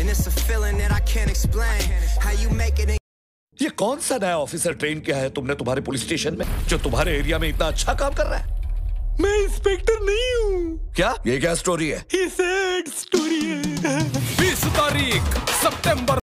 it's a feeling that I can't explain. How you make it. ये कौन सा नया ऑफिसर ट्रेन किया है तुमने तुम्हारे पुलिस स्टेशन में जो तुम्हारे एरिया में इतना अच्छा काम कर रहा है? मैं इंस्पेक्टर नहीं हूँ। क्या? ये क्या स्टोरी है? ये सैड स्टोरी है। 20 तारीख सितंबर